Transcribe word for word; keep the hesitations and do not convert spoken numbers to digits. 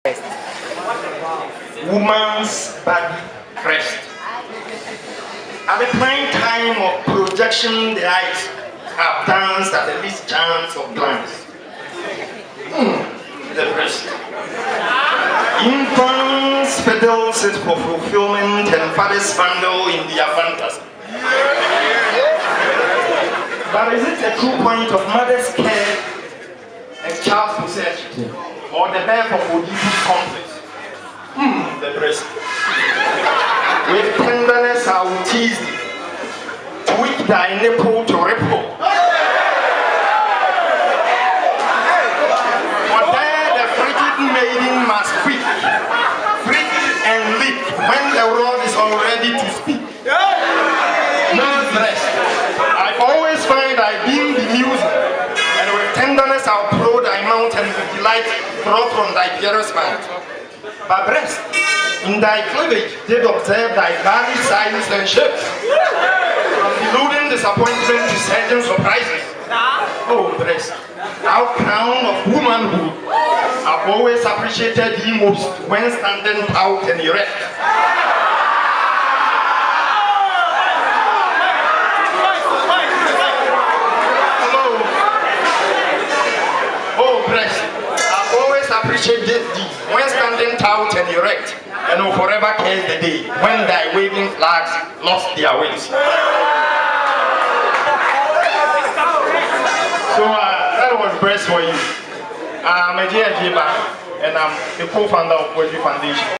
Woman's body crest. At the prime time of projection, the eyes have danced at the least chance of glance. Mm, the breast. Infants fiddles it for fulfillment and fathers vandal in their fantasy. But is it a true point of mother's care and child's possession, or the birth of Oedipus complex? Hmm, the breast. With tenderness I will tease thee, tweak thy nipple to ripple. For there the frigid maiden must speak, freak and leap when the rod is already to speak. No breast. I always find I beam the music, and with tenderness I'll throw thy mouth and with delight draw from thy dearest mouth. But breast, in thy cleavage did observe thy varied sizes and shapes, from deluding disappointment to certain surprises. Oh breast, thou crown of womanhood, I've always appreciated thee most when standing proud and erect. Appreciate thee when standing taut and erect, and will forever curse the day when thy waving flags lost their wings. So uh, that was breast for you. I'm a J J and I'm the co-founder of Poetry Foundation.